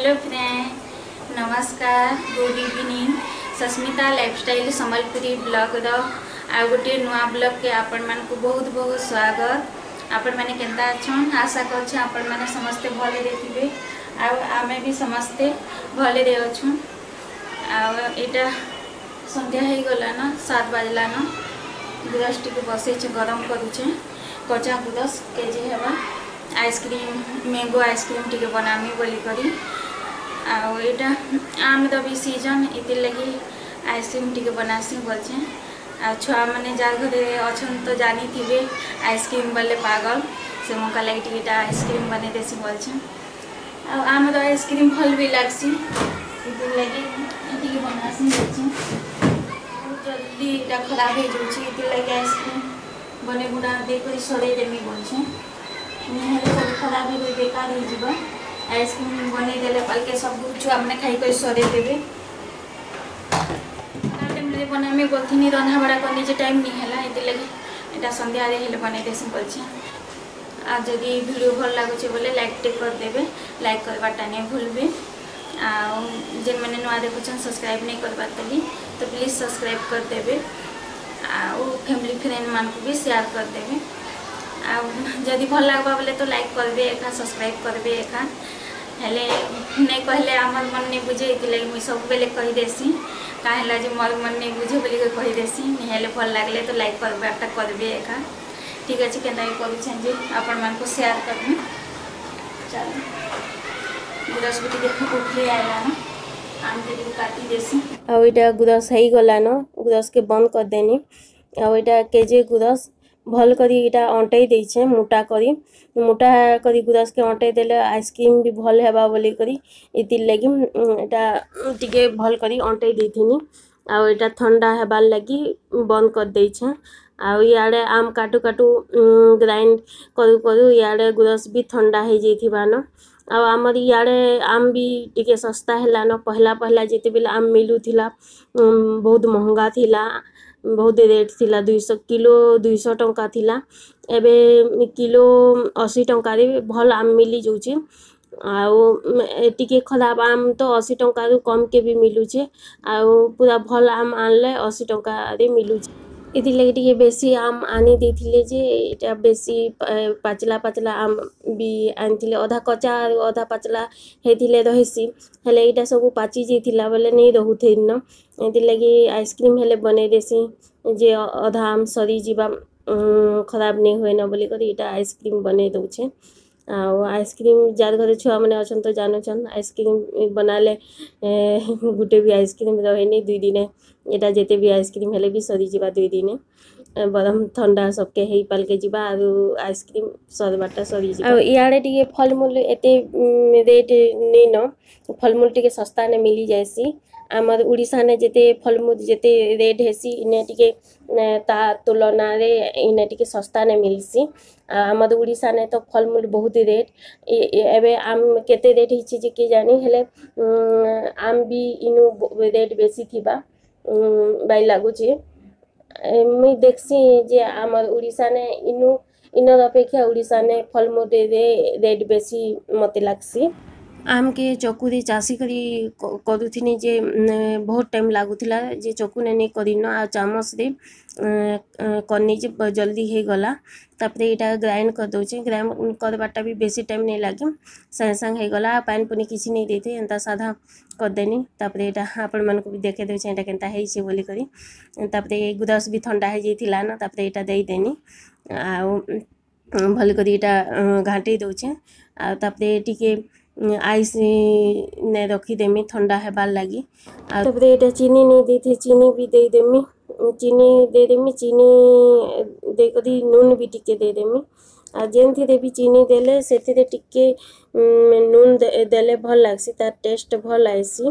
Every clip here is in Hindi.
हेलो फ्रेंड, नमस्कार, good evening. Sasmita lifestyle Sambalpuri blog आ गोटे नुआ ब्लॉग के आपण मान को बहुत बहुत स्वागत। आपण माने केंता अछन? आशा करछे आपण माने समस्ते भले रहथिबे आ आमे भी समस्ते भले रे अछन। आ एटा संध्या हे गला ना 7 बजला ना। गुरस टिके बसे छ गरम करूछे। कच्चा गुरस केजी हेबा आइसक्रीम मैंगो आइसक्रीम टिके बनामी बोली करी। आटा आम तो भी सीजन इति लगी आइसक्रीम टिके बनासी बोलछे। आ छुआ मैंने जार घरे अछन तो जानी थिबे आइसक्रीम बोले पागल से मौका लगी टिके आइसक्रीम बने देसी बोलछे। आम तो आइसक्रीम भल भी लागसी इति लगी टिके बनासी बोलछे। जल्दी इटा खराब हो जाउछि इति लगी आइसक्रीम बने बुना दे करी सड़े देमी बोलछे। सब खराब हो बेकार हो आइसक्रीम बन देले पलके सब छुआ मैंने खाई कर सरे देवे। बनामी बोलथी रंधा बड़ा करनी जे टाइम नहीं है ये लगे यहाँ संध्या हेले बन देसी बोलछे। आ जदि वीडियो भल लगुचे बोले लाइक टे कर देबे, लाइक करवाटा नहीं भूलबे। जेन मैंने नुआ देखुछन सब्सक्राइब नहीं करबार तली तो प्लीज सब्सक्राइब कर देबे। आ फैमिली फ्रेंड मान को भी शेयर कर देबे। जदि भल लगवा बोले तो लाइक करबे एका सब्सक्राइब करबे एका हेले नहीं कहले आमर मन नहीं बुझे इति मुई सब बेले कही देसी काहेला जे मोर मन नहीं बुझे बोली के कही देसी हेले भल लागले तो लाइक करबाटा करबे एका। ठीक अछि केना करूछन जे आपण मान को शेयर करबे। चलो गुरस बिटी के उठले आइला ना आम के काटी देसी। आ इटा गुरस हेई गला न गुरस के बंद कर देनी। आ इटा केजे गुरस भल करी इटा अंटई देछे मोटा करी गुरस के अंटई देले आइसक्रीम भी भल हेबा बोली करी इति लगी इटा टिके भल करी अंटई देथिनी। आ इटा ठंडा हेबार लगी बंद कर देछे। आ याडे आम काटू काटू ग्राइंड करू करू याडे गुरस भी ठंडा हे जेथिबा न। आ आमर याडे आम भी टिके सस्ता हेला न। पहला जेते बेला आम मिलू थिला बहुत महंगा थिला, बहुत रेट थिला 200 किलो 200 टंका थिला। एबे किलो 80 टंका रे भल आम मिली जाउछे। आउ टिके खराब आम तो 80 टंका रु कम के भी मिलुछे। आउ पूरा भल आम आनले 80 टंका रे मिलुछे। इति लगे टिके बेसी आम आनी देथिले जे एटा बेसी पाचला आम भी आनथिले आधा कच्चा आधा पाचला हेथिले रहिसी हेले एटा सब पाची जेथिला बोले नहीं रहुथे न। इति लगे आइसक्रीम हेले बने देसी जे आधा आम सरी जीवा खराब नहीं होए न बोली करी एटा आइसक्रीम बने दउछे। आइसक्रीम जार घरे छुआ मैंने अच्छन तो जानछन आइसक्रीम बनाले गुटे भी आइसक्रीम रहे नहीं 2 दिन एटा जेते भी आइसक्रीम हेले भी सरी जीवा 2 दिन बरम ठंडा सबके हेई पाल के जीवा आरु आइसक्रीम सरबाटा सरी जीवा। याडे टिके फलमूल एते रेट नहीं न फलमूल टिके सस्ता ने मिली जायसी। आमर उड़ीसा ने जेते फलमूल जेते रेट हेसी इने टिके ता तुलना रे इने टिके सस्ता ने मिलसी। आमर उड़ीसा ने तो फलमूल बहुत रेट एबे आम केते रेट हिची जे के जानी हेले आम भी इनु रेट बेसी थिबा बाई लागुचे। मुई देखसी जे आमर उड़ीसा ने इनर अपेक्षा उड़ीसा ने फलमूल रे रेट बेसी मते लागसी। आम के चक्कू रे चासी करी करूथिनी जे बहुत टाइम लागुथिला जे चक्कू ने नहीं करिन आ चामच रे करनी जे जल्दी हे गला। तापरे एटा ग्राइंड कर दउचे। ग्राइंड करबाटा भी बेसी टाइम नहीं लागे संग हे गला। पानी पुनी किसी नहीं देते एंता साधा कर देनी। तापरे एटा आपण मन को भी देखे दउचे एटा केनता हे छे बोली करी। तापरे गुरस भी ठंडा हे जेथिला न तापरे एटा देई देनी। आ भल करी एटा घाटी दउचे। आ तापरे टिके आइस ने रखी देमी ठंडा हेबार लगी। तापरे एटा चीनी नहीं देथे चीनी भी दे देमी चीनी दे करी नून भी टिके दे देमी। आ जेनथिरे भी चीनी देले सेथिरे टिके नून देले भल लागसी तार टेस्ट भल आइसी।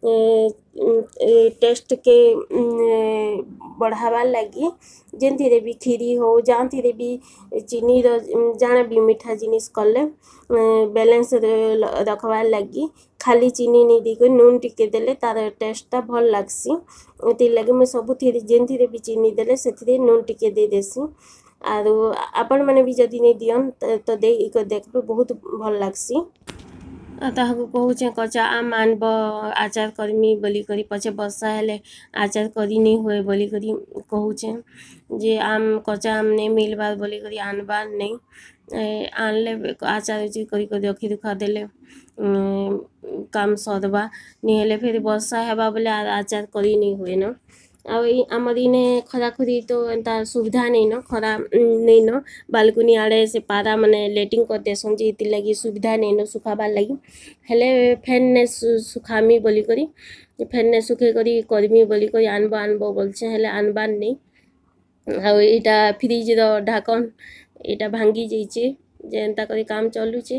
टेस्ट के बढ़ावार लगी जेनथिरे भी खीरी हो जानथिरे भी चीनी जाना भी मीठा जिनिस कले बैलेंस रखवार लगी खाली चीनी नहीं दी नून टिके देले तार टेस्टा भल लागसी। इति लगे मैं सब जेनथिरे भी चीनी देले सेथिरे नून टिके दे देसी। आरो आपण माने भी जदी नहीं दियन तो दे देखबे बहुत भल लागसी। ताहाको कहूचे कच्चा आम आनब आचार करमी बोली करी पछे वर्षा हेले आचार करी नहीं हुए बोली करी कहूचे जे आम कच्चा आम नहीं मिलबार बोली करी आनबार नहीं आनले आचार उचार करी करी रखी दुखा देले काम सरवा नहीं हेले फिर वर्षा हेबा बोले आचार करी नहीं हुए न आमर इने खरा खुरी तो एंता सुविधा नहीं न खरा नहीं न बालकुनी आड़े से पारा माने लेटिंग कर देसन जे इति लगी सुविधा नहीं न सुखाबार लगी हेले फैन ने सुखामी बोली करी फैन ने सुखे करी करमी बोली करी आनबो बोलछे हेले आनबार नहीं इटा फ्रिज रो ढाकन इटा भांगी जाइए जे एंता करी काम चलुचे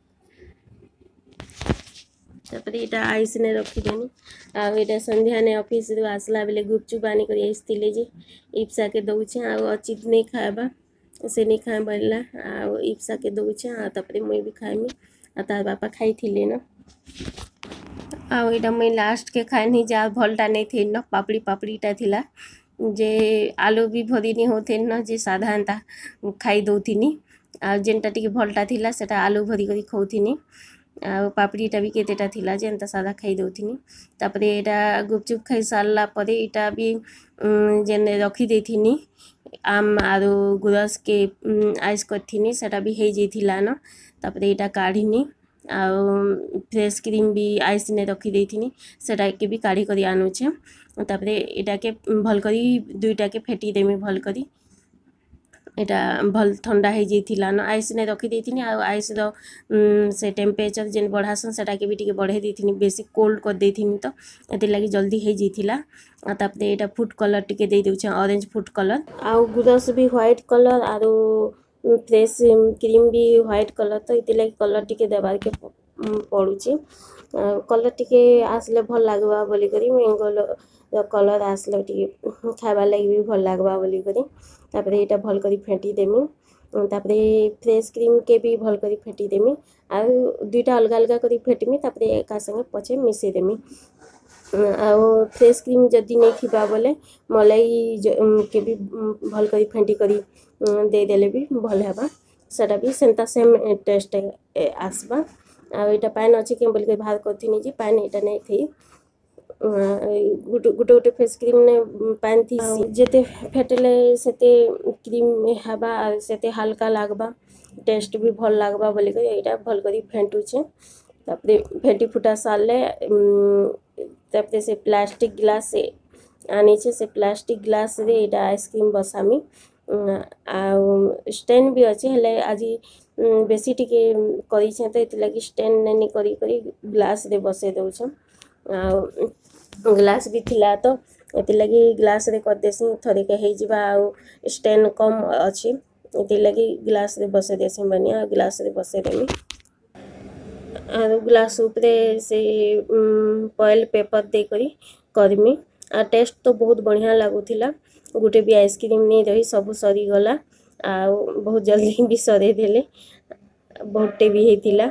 तापरे इटा आइस ने रखिदेनी आटा संध्या ने ऑफिस रु आसला बेले गुपचुप आनी कर आसते जे इप्सा के दौचे अचित नहीं खाएबा से नहीं खाए बोलला इप्सा के दौचे तापरे मुई भी खाएमी तार बापा खाई थिले न आटा मुई लास्ट के खाए नहीं जा भलटा नहीं थे न पापड़ीटा थिला जे आलू भी भरी नहीं होते न जे साधारणता खाई दौथिनी जेनटा टिके भलटा थिला सेटा आलू भरी करी खाउथिनी पापड़ीटा भी केतेटा थिला जे एंता सादा खाई दौथिनी तापरे एटा गुपचुप खाई सारला परे इटा भी जेने रखी देथिनी आम आरो गुरस के आइस करथिनी सेटा भी हेई जेथिला न तापरे एटा काढ़िनी फ्रेश क्रीम भी आइस ने रखी देथिनी सेटा के भी काढ़ी करी आनुछे तापरे एटा के भल करी दुईटा के फेटी देमी भल करी एटा भल ठंडा हो जाइथिला न आइस ने रखी देथिनी आइस रो से टेम्परेचर जेन बढ़ासन सेटा के भी टिके बढ़े देथिनी बेसी कोल्ड कर देथिनी तो एते लगी जल्दी हो जाइथिला तापरे एटा फूड कलर टिके दे देउछे ऑरेंज फूड कलर गुरस भी व्हाइट कलर आरो फ्रेश क्रीम भी व्हाइट कलर तो इति लगी कलर टिके देबार के पड़ुची कलर टिके आसले भल लागबा बोली करी मैंगो कलर आसले टिके खाइबार लगी भी भल लागबा बोली करी तापरे एटा भल करी फेंटी देमी तापरे फ्रेश क्रीम के भी भल करी फेंटी देमी आ दुईटा अलग अलग करी फेटमी तापरे एका संगे पछे मिसई देमी फ्रेश क्रीम जदि नहीं थिबा बोले मलाई के भी भल करी फेंटी करी दे देले भी भल हेबा सेटा भी सेंता सेम टेस्ट आसबा एटा पैन अच्छे के बोल के बाहर करथिनी जे पैन एटा नहीं थी गोटे फेस क्रीम ने पैन थी जेते फेटले सेते क्रीम हेबा सेते हल्का लागबा टेस्ट भी भल लागबा बोली कर एटा भल करी फेंटुछे तापरे फेंटी फुटा सारले तापरे से प्लास्टिक ग्लास से आनी छे से प्लास्टिक ग्लास रे एटा आइसक्रीम बसामी स्टैंड भी अच्छे हेले आज बेसी टिके करी छे तो इति लगी स्टैंड नहीं करी करी ग्लास रे बसे दउछे ग्लास भी थिला तो इति लगी ग्लास रे कर देसी थरे के हे जिबा स्टैंड कम अच्छी इति लगी ग्लास रे बसे देसी बनिया ग्लास रे बसे देमी ग्लास ऊपरे से फॉइल पेपर दे करी करमी टेस्ट तो बहुत बढ़िया लागुथिला गोटे भी आइसक्रीम नहीं रही सब सरी गला बहुत जल्दी भी सरे देले बहुते भी हेतिला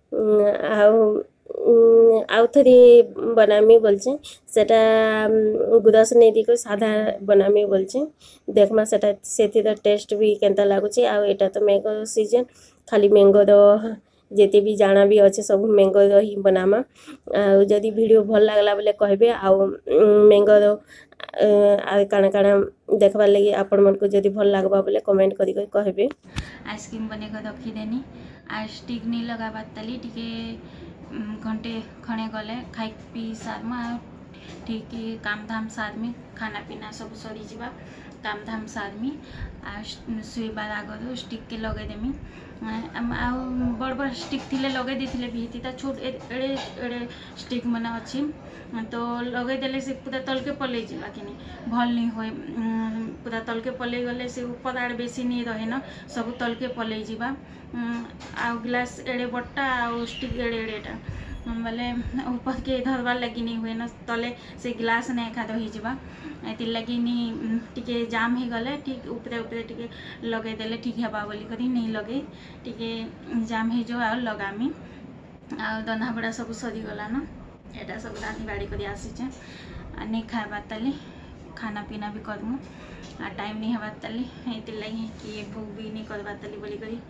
आउ थरी बनामी बोलचे सेटा गुरस नहीं दी साधा बनामी बोलचे देखमा सेटा सेतिर टेस्ट भी केंता लागुचे एटा तो मैंगो सीजन खाली मैंगो रो जेते भी जाना भी अच्छे सब मैंगो रो ही बनामा जदि वीडियो भल लागला बोले कहबे मैंगो रो काना काना देखबार लगी आपण मन को जदि भल लागबा बोले कमेंट करी कहबे आइसक्रीम बने के रखी देनी आ स्टिक नहीं लगाबार तली टिके घंटे खणे गले खाई पी सारमा ठीक काम धाम सारमी खाना पीना सब सरी जीवा काम धाम सारमी शुईबार आगर स्टिक के लगे देमी बड़ बड़ स्टिक थिले लगे देथिले भी हेती छोट एड़े एड़े स्टिक मन अच्छी तो लगे देले से पूरा तल के पलै जीवा कि भल नहीं होए पूरा तल के पलै गले से ऊपर आड़ बेसी नहीं रहे न सब तल के पलै जीवा आ ग्लास एड़े बट्टा आ स्टिक एड़े एड़ेटा बोले ऊपर के धरबार लगी नहीं हुए न तले से ग्लास नहीं एका रही जावा ये लगी नहीं टिके जाम हो गले ठीक ऊपरे ऊपरे टिके लगे देले ठीक हेबा बोली करी नहीं लगे टिके जाम हो जो आ लगामी आ दना बड़ा सब सरी गला न एटा सब रांधी बाड़ी करी आसीचे आ नहीं खाइबार तली खाना पीना भी करमु आ टाइम नहीं हेबार तली ये लगी कि भूख भी नहीं करबार तली बोली करी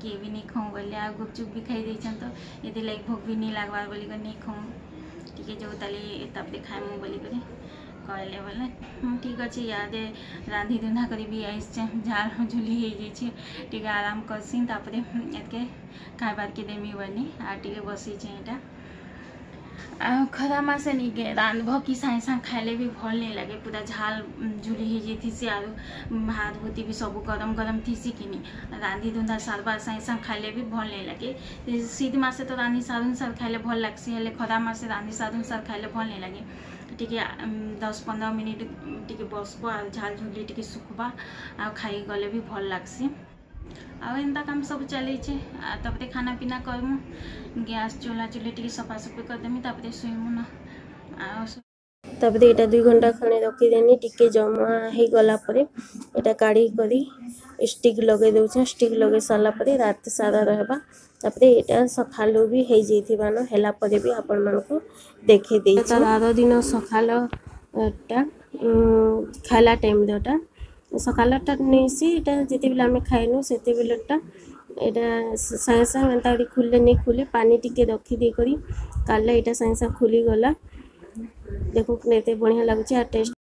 किए भी नहीं खाऊँ बोले आ गुपचुप भी खाई देछन तो ये लगे भोक भी नहीं लगवार बोली कर नहीं खाऊँ टिके जो ताली तब खाइमु बोली कर कहले बोले ठीक अच्छे याद रांधि रुंधा कर भी आई झाल झुली हो टिके आराम करसी तापर एतके खाइबार के देमी बनी आ टिके बसी यहाँ खरा मासे नहीं रांधब कि सागे सागे खाइले भी भल नहीं लगे पूरा झाल झुली हो जाती आरु भात भूति भी सब गरम गरम थी कि रांधि रुंधा सार बार सागे सागे खाइले भी भल नहीं लगे शीत मासे तो रांधि सार अनुसार खाइले भल लगसी हेल्ले खरा मासे रांधि सार अनुसार खाइले भल नहीं लगे टिके 10-15 मिनिट टिके बसब आ झाल झुली टिके सुखबा आ खाई गले भी भल लगसी आ एंता काम सब चले तपरे खाना पीना करमु गैस चूल्हा चूल्हे टिके सफा सफी करदेमी तापर शुइमु ना तापर एटा 2 घंटा खणे रखिदेनी टिके जमा हो गला परे एटा काढ़ी करी स्टिक लगे दउछ स्टिक लगे साला परे रात सारा रहबा तापर एटा सखालो भी हे जेथिबानो हेला परे भी आपण मानको देखे देई तार आरो दिन सखालो टा खाला टाइम दोटा सकालटा नहीं एटा जिते बेला आम खाइनु से बेलटा एटा सागे सागे एंता खुले नहीं खुले पानी टिके रखी दे करी काले एटा सागे सागे खुली गला देखो केते बढ़िया लागुचे आ टेस्ट